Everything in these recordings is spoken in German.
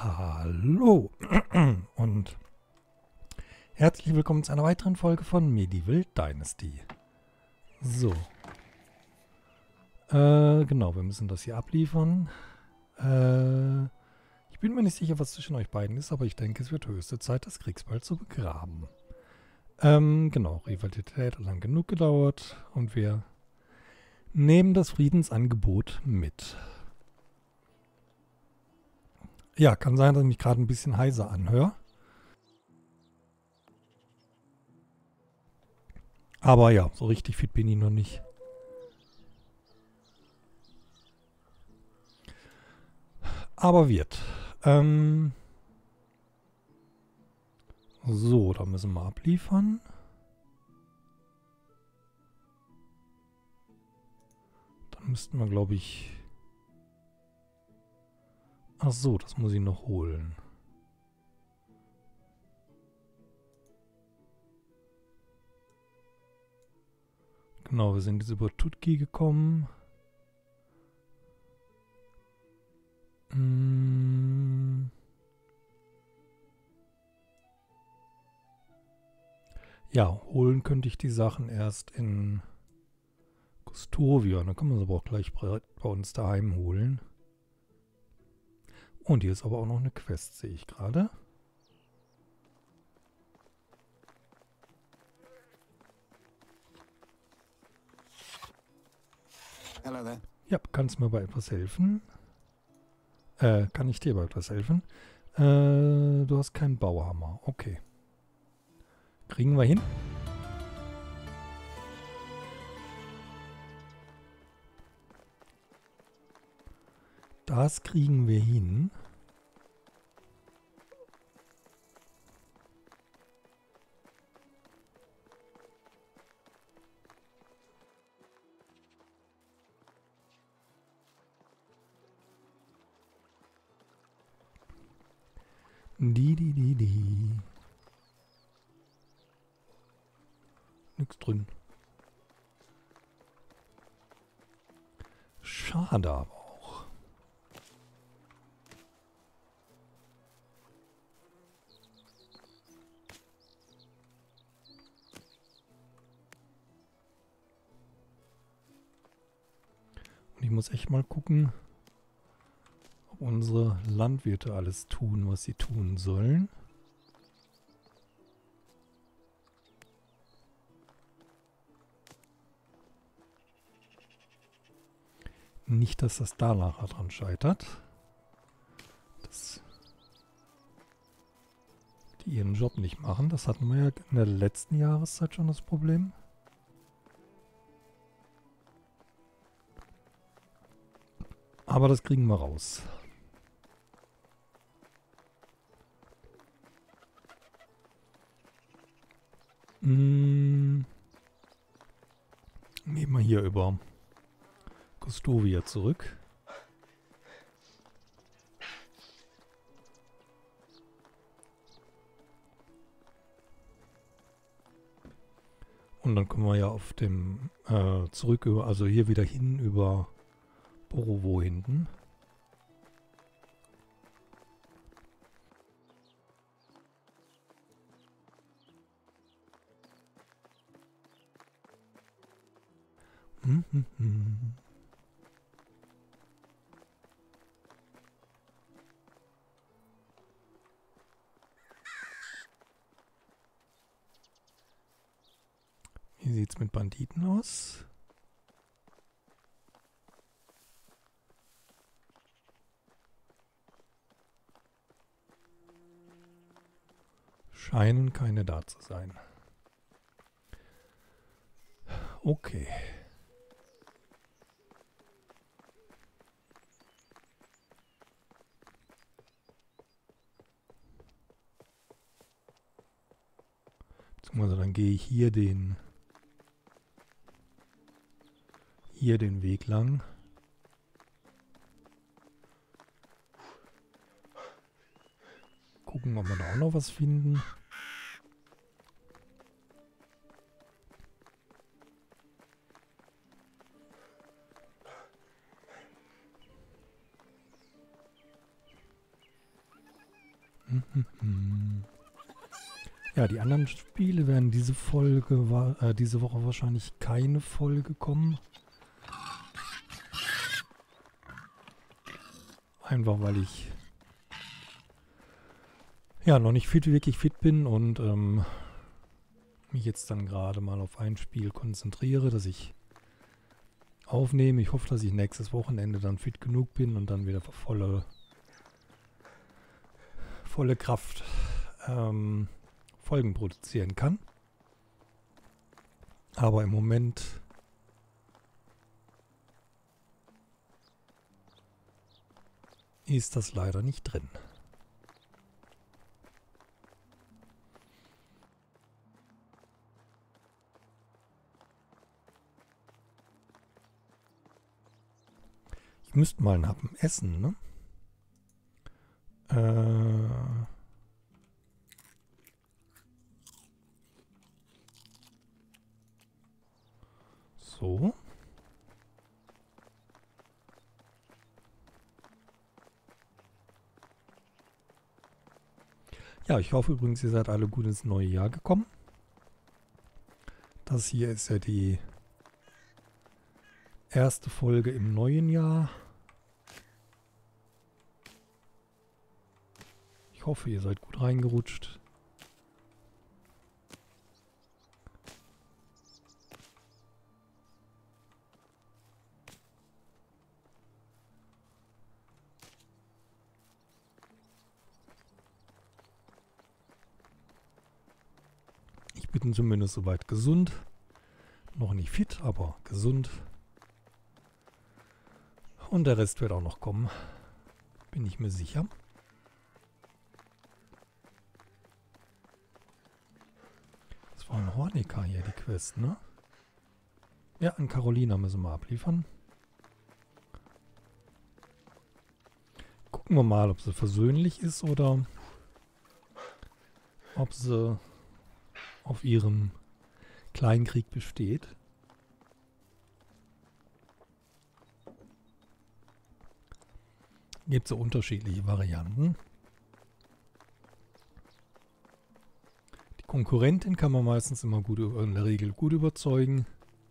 Hallo und herzlich willkommen zu einer weiteren Folge von Medieval Dynasty. So. Genau, wir müssen das hier abliefern. Ich bin mir nicht sicher, was zwischen euch beiden ist, aber ich denke, es wird höchste Zeit, das Kriegsbeil zu begraben. Genau, Rivalität hat lang genug gedauert und wir nehmen das Friedensangebot mit. Ja, kann sein, dass ich mich gerade ein bisschen heiser anhöre. Aber ja, so richtig fit bin ich noch nicht. Aber wird. So, da müssen wir abliefern. Dann müssten wir, glaube ich... Ach so, das muss ich noch holen. Genau, wir sind jetzt über Tutki gekommen. Ja, holen könnte ich die Sachen erst in Gustovia. Dann können wir sie aber auch gleich bei uns daheim holen. Und hier ist aber auch noch eine Quest, sehe ich gerade. Hello there. Ja, kannst mir bei etwas helfen? Kann ich dir bei etwas helfen? Du hast keinen Bauhammer. Okay. Kriegen wir hin? Das kriegen wir hin. Die. Nix drin. Schade aber auch. Und ich muss echt mal gucken, ob unsere Landwirte alles tun, was sie tun sollen. Nicht, dass das da nachher dran scheitert. Dass die ihren Job nicht machen. Das hatten wir ja in der letzten Jahreszeit schon das Problem. Aber das kriegen wir raus. Gehen wir hier über Gustovia zurück. Und dann können wir ja auf dem zurück über, also hier wieder hin über Borovo hinten. Wie sieht's mit Banditen aus? Scheinen keine da zu sein. Okay. Beziehungsweise dann gehe ich hier den Weg lang. Gucken, ob wir da auch noch was finden. Ja, die anderen Spiele werden diese Woche wahrscheinlich keine Folge kommen. Einfach weil ich ja noch nicht wirklich fit bin und mich jetzt dann gerade mal auf ein Spiel konzentriere, das ich aufnehme. Ich hoffe, dass ich nächstes Wochenende dann fit genug bin und dann wieder volle Kraft Folgen produzieren kann. Aber im Moment ist das leider nicht drin. Ich müsste mal einen Happen essen, ne? So. Ja, ich hoffe übrigens, ihr seid alle gut ins neue Jahr gekommen. Das hier ist ja die erste Folge im neuen Jahr. Ich hoffe, ihr seid gut reingerutscht. Ich bin zumindest soweit gesund. Noch nicht fit, aber gesund. Und der Rest wird auch noch kommen. Bin ich mir sicher. Das war ein Hornika hier, die Quest, ne? Ja, an Carolina müssen wir abliefern. Gucken wir mal, ob sie versöhnlich ist oder ob sie auf ihrem Kleinkrieg besteht. Gibt so unterschiedliche Varianten. Die Konkurrentin kann man meistens immer in der Regel gut überzeugen.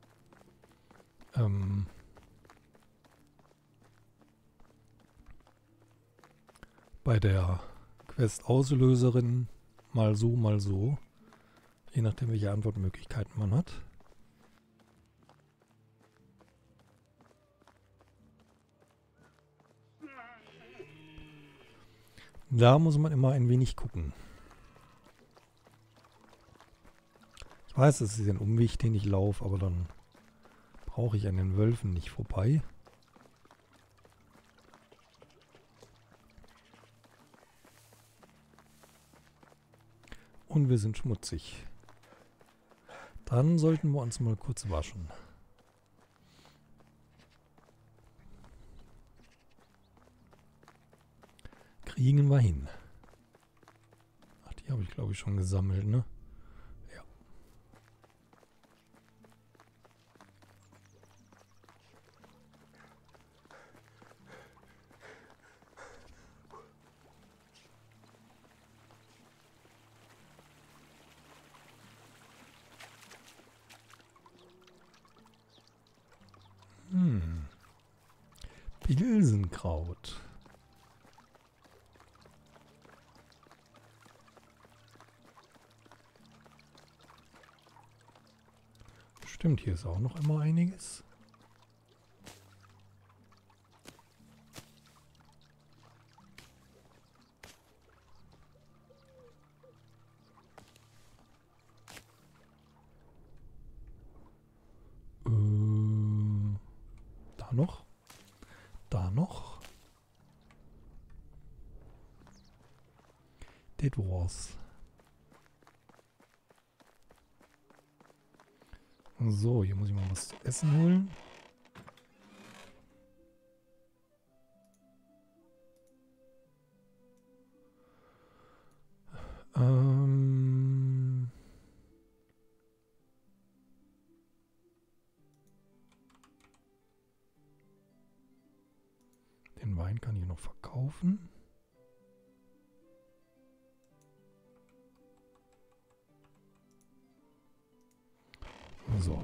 Bei der Quest-Auslöserin mal so, mal so. Je nachdem, welche Antwortmöglichkeiten man hat. Da muss man immer ein wenig gucken. Ich weiß, es ist ein Umweg, den ich laufe, aber dann brauche ich an den Wölfen nicht vorbei. Und wir sind schmutzig. Dann sollten wir uns mal kurz waschen. Kriegen wir hin. Ach, die habe ich glaube ich schon gesammelt, ne? Ja. Pilsenkraut. Stimmt, hier ist auch noch immer einiges. Da noch. Da noch. Das war's. So, hier muss ich mal was zu essen holen. Den Wein kann ich noch verkaufen. So.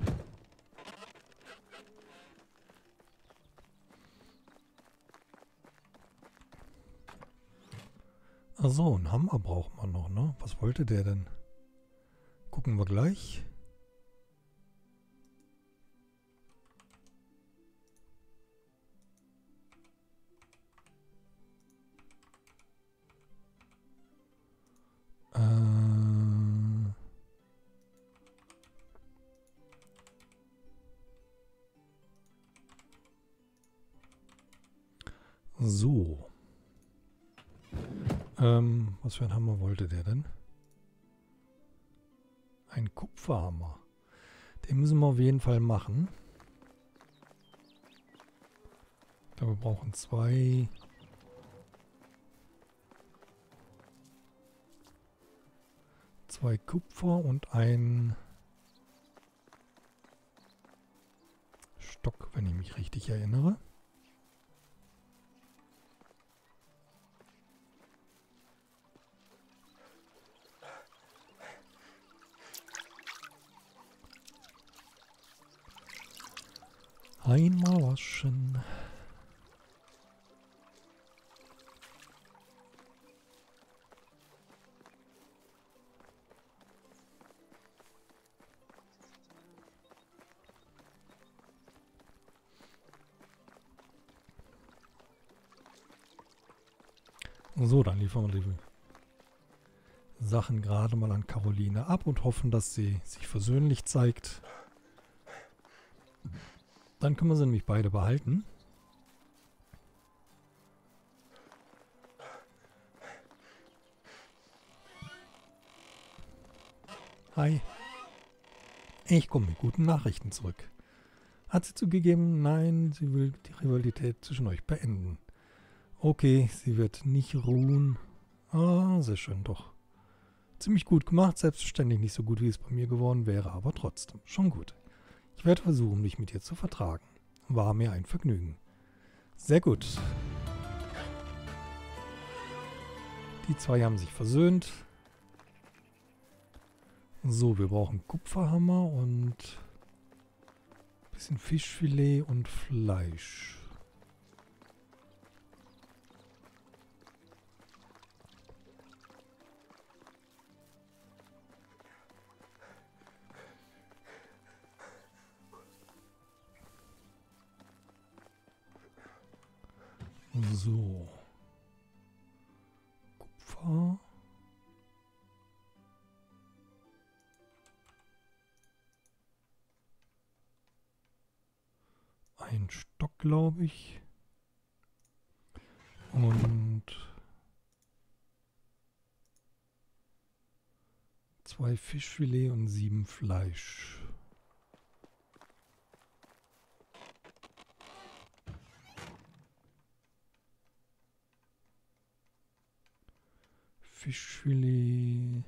Achso, einen Hammer braucht man noch, ne? Was wollte der denn? Gucken wir gleich. So. Was für ein Hammer wollte der denn? Ein Kupferhammer. Den müssen wir auf jeden Fall machen. Ich glaube, wir brauchen 2. Zwei Kupfer und ein Stock, wenn ich mich richtig erinnere. Einmal waschen. So, dann liefern wir die Sachen gerade mal an Caroline ab und hoffen, dass sie sich versöhnlich zeigt. Dann können wir sie nämlich beide behalten. Hi. Ich komme mit guten Nachrichten zurück. Hat sie zugegeben, nein, sie will die Rivalität zwischen euch beenden. Okay, sie wird nicht ruhen. Ah, sehr schön doch. Ziemlich gut gemacht, selbstverständlich nicht so gut, wie es bei mir geworden wäre, aber trotzdem, schon gut. Ich werde versuchen, mich mit ihr zu vertragen. War mir ein Vergnügen. Sehr gut. Die zwei haben sich versöhnt. So, wir brauchen Kupferhammer und ein bisschen Fischfilet und Fleisch. So. Kupfer. Ein Stock, glaube ich. Und 2 Fischfilet und 7 Fleisch. Fischfilet.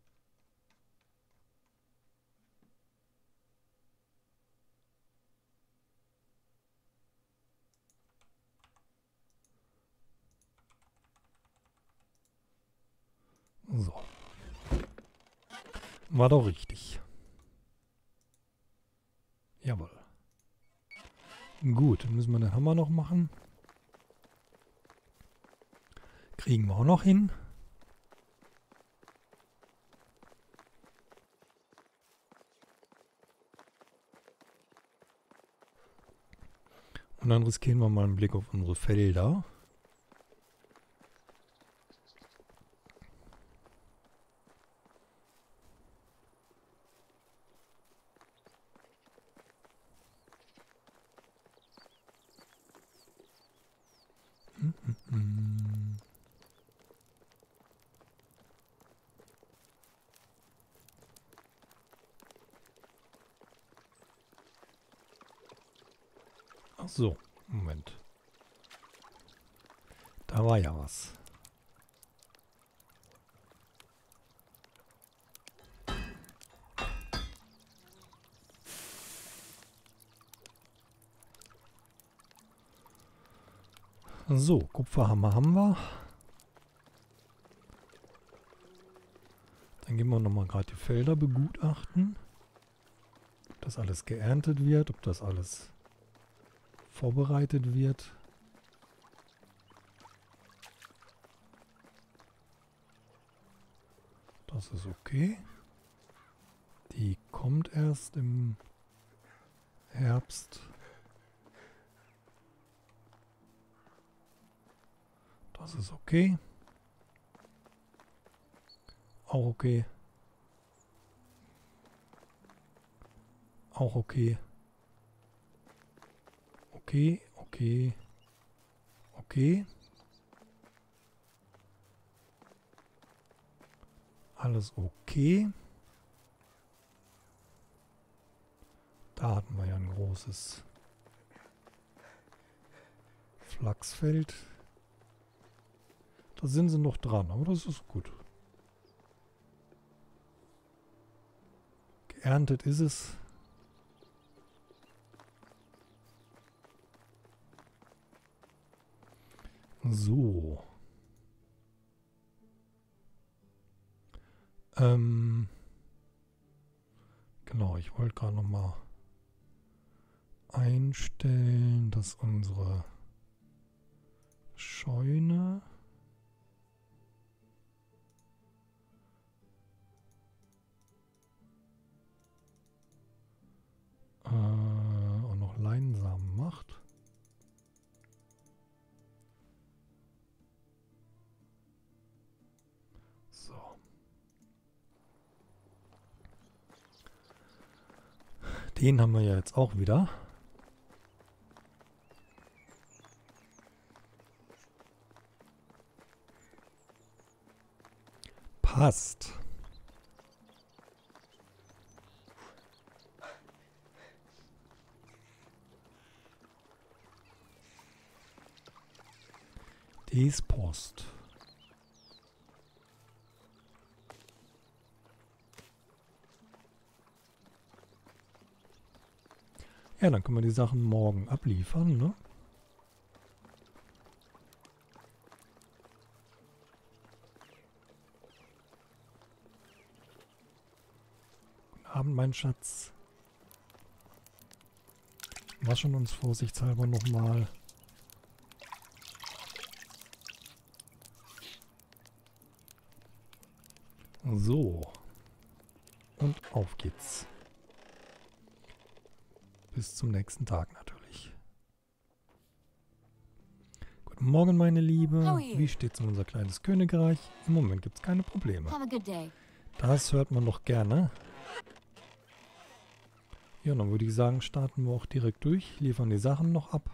So. War doch richtig. Jawohl. Gut, dann müssen wir den Hammer noch machen. Kriegen wir auch noch hin. Und dann riskieren wir mal einen Blick auf unsere Felder. Ach so, Moment. Da war ja was. So, Kupferhammer haben wir. Dann gehen wir nochmal gerade die Felder begutachten. das alles geerntet wird, ob das alles vorbereitet wird. Das ist okay. Die kommt erst im Herbst. Das ist okay. Auch okay. Auch okay. Okay, okay. Okay. Alles okay. Da hatten wir ja ein großes Flachsfeld. Da sind sie noch dran, aber das ist gut. Geerntet ist es. So. Genau, ich wollte gerade noch mal einstellen, dass unsere Scheune auch noch Leinsamen macht. So. Den haben wir ja jetzt auch wieder. Passt. Dies Post. Ja, dann können wir die Sachen morgen abliefern, ne? Guten Abend, mein Schatz. Waschen uns vorsichtshalber nochmal. So. Und auf geht's. Bis zum nächsten Tag natürlich. Guten Morgen, meine Liebe. Wie steht's um unser kleines Königreich? Im Moment gibt's keine Probleme. Das hört man doch gerne. Ja, dann würde ich sagen, starten wir auch direkt durch, liefern die Sachen noch ab.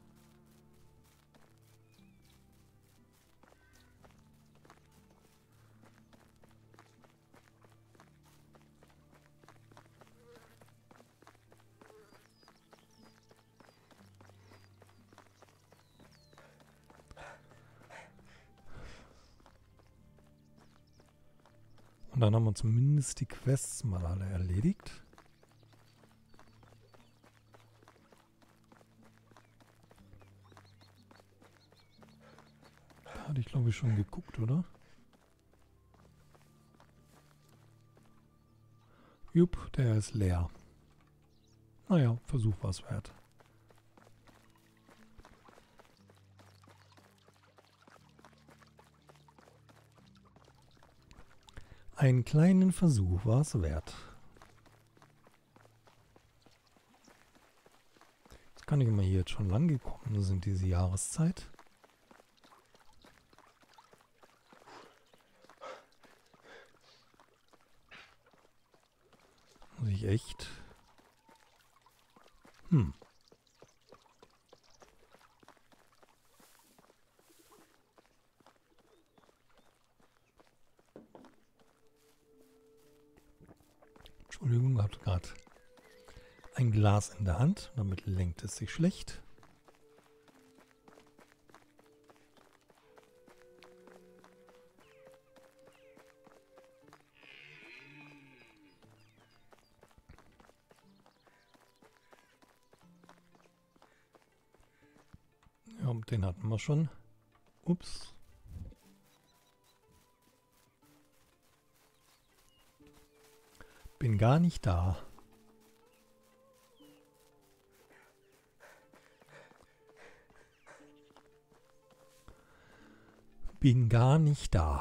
Und dann haben wir zumindest die Quests mal alle erledigt. Da hatte ich, glaube ich, schon geguckt, oder? Jupp, der ist leer. Naja, Versuch war es wert. Einen kleinen Versuch war es wert. Jetzt kann ich mal hier jetzt schon lang gekommen sind, diese Jahreszeit. Muss ich echt... Entschuldigung, hatte gerade ein Glas in der Hand. Damit lenkt es sich schlecht. Ja, den hatten wir schon. Ups. Bin gar nicht da. Bin gar nicht da.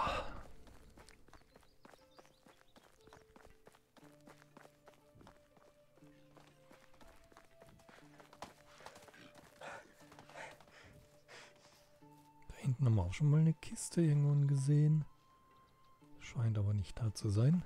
Da hinten haben wir auch schon mal eine Kiste irgendwann gesehen. Scheint aber nicht da zu sein.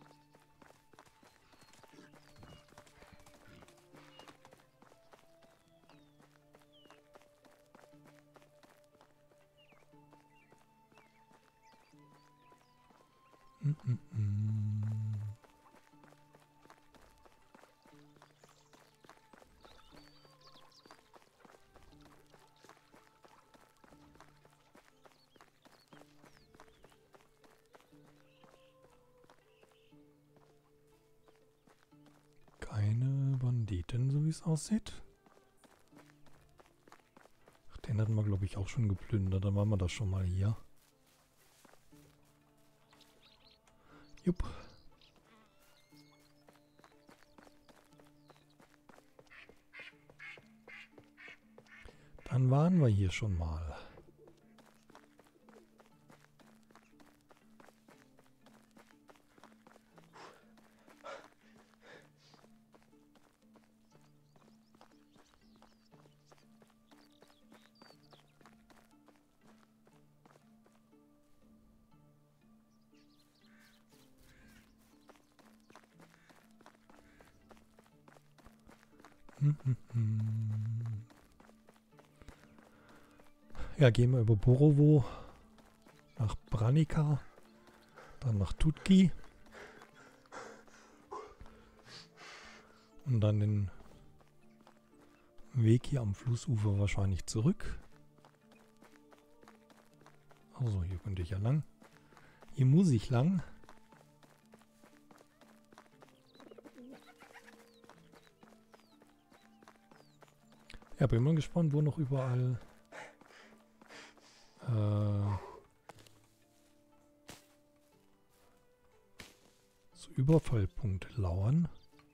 Keine Banditen, so wie es aussieht. Ach, den hatten wir, glaube ich, auch schon geplündert. Dann waren wir das schon mal hier. Jupp. Dann waren wir hier schon mal. Ja, gehen wir über Borovo nach Branica, dann nach Tutki und dann den Weg hier am Flussufer wahrscheinlich zurück. Also hier könnte ich ja lang. Hier muss ich lang. Ja, bin mal gespannt, wo noch überall so Überfallpunkte lauern.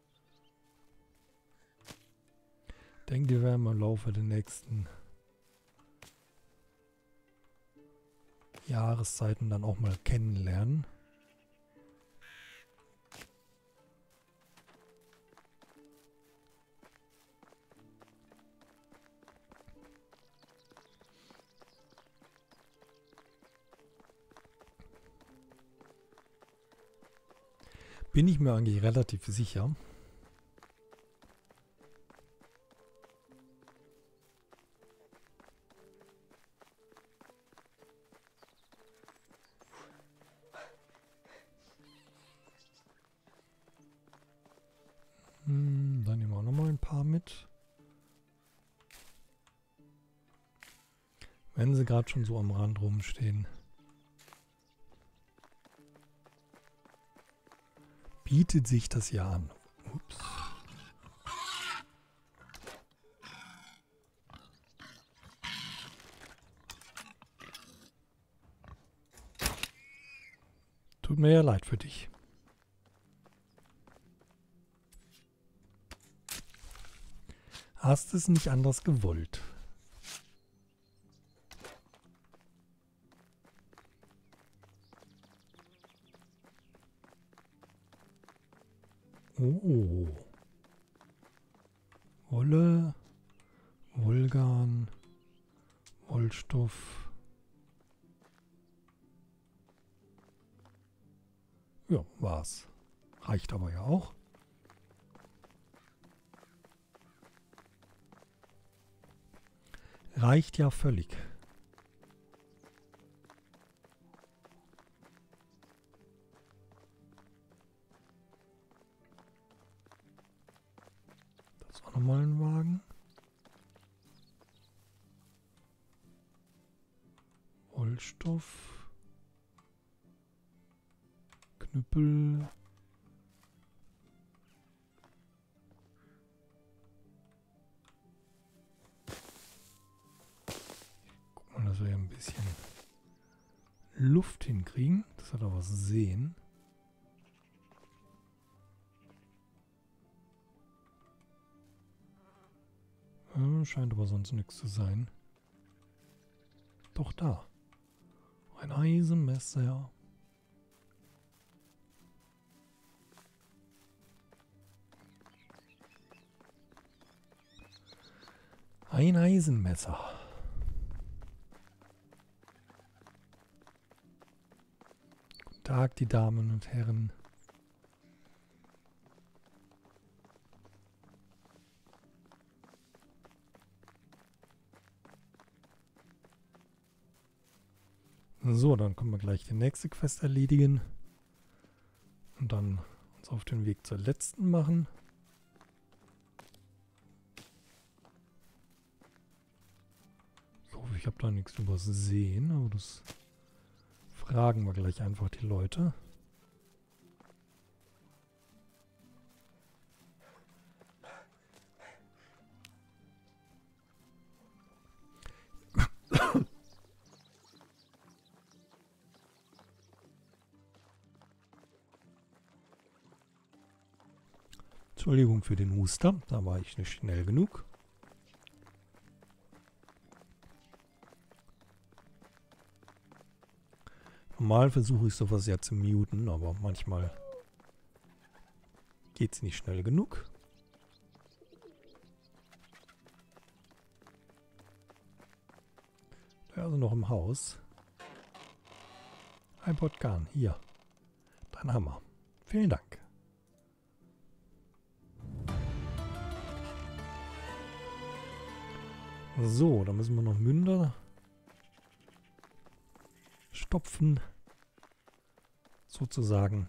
Ich denke, die werden wir im Laufe der nächsten Jahreszeiten dann auch mal kennenlernen. Bin ich mir eigentlich relativ sicher. Dann nehmen wir auch nochmal ein paar mit. Wenn sie gerade schon so am Rand rumstehen. Bietet sich das ja an. Ups. Tut mir ja leid für dich. Hast es nicht anders gewollt. Oh. Wolle, Wollgarn, Wollstoff. Ja, war's. Reicht aber ja auch. Reicht ja völlig. Das war nochmal ein Wagen. Wollstoff. Knüppel. Guck mal, dass wir hier ein bisschen Luft hinkriegen. Das hat aber was sehen. Scheint aber sonst nichts zu sein. Doch da. Ein Eisenmesser. Ein Eisenmesser. Guten Tag, die Damen und Herren. So, dann können wir gleich die nächste Quest erledigen. Und dann uns auf den Weg zur letzten machen. Ich hoffe, ich habe da nichts übersehen, aber das fragen wir gleich einfach die Leute. Entschuldigung für den Huster, da war ich nicht schnell genug. Normal versuche ich sowas ja zu muten, aber manchmal geht es nicht schnell genug. Der ist also noch im Haus. Ein Botgan, hier. Dein Hammer. Vielen Dank. So, da müssen wir noch Münder stopfen, sozusagen.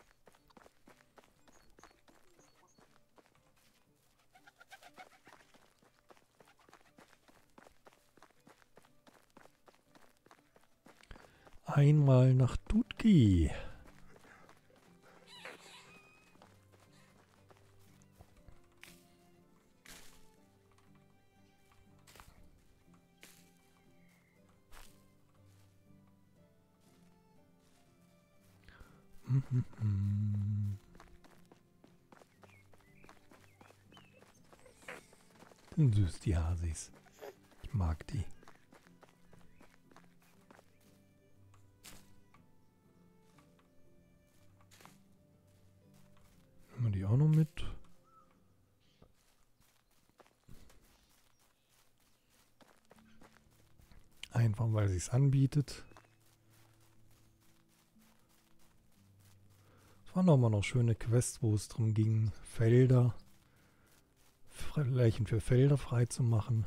Einmal nach Dudki. Sind süß, die Hasis. Ich mag die. Nehmen wir die auch noch mit. Einfach, weil sie es anbietet. Es waren auch mal noch schöne Quests, wo es darum ging, Felder, Flächen für Felder frei zu machen.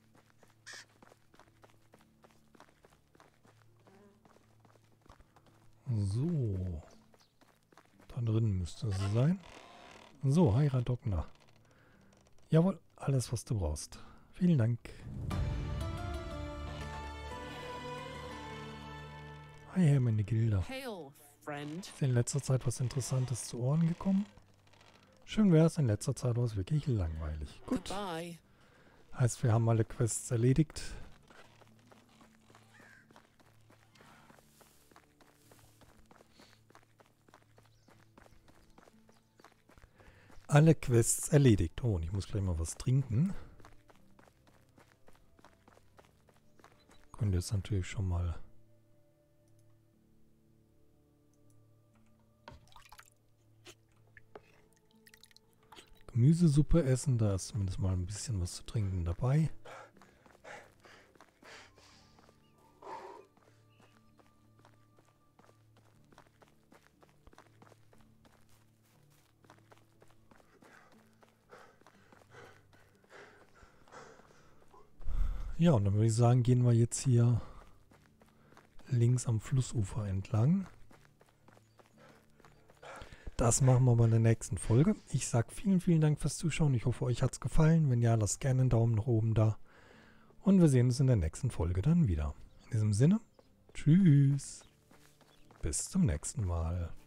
So. Da drin müsste sie sein. So, Heirat Dockner. Jawohl, alles was du brauchst. Vielen Dank. Hi, Herr Menegilda. Hail, friend. Ist in letzter Zeit was Interessantes zu Ohren gekommen? Schön wäre es, in letzter Zeit war es wirklich langweilig. Gut. Goodbye. Heißt, wir haben alle Quests erledigt. Alle Quests erledigt. Oh, und ich muss gleich mal was trinken. Könnt ihr jetzt natürlich schon mal Gemüsesuppe essen. Da ist zumindest mal ein bisschen was zu trinken dabei. Ja, und dann würde ich sagen, gehen wir jetzt hier links am Flussufer entlang. Das machen wir bei der nächsten Folge. Ich sage vielen, vielen Dank fürs Zuschauen. Ich hoffe, euch hat es gefallen. Wenn ja, lasst gerne einen Daumen nach oben da. Und wir sehen uns in der nächsten Folge dann wieder. In diesem Sinne, tschüss. Bis zum nächsten Mal.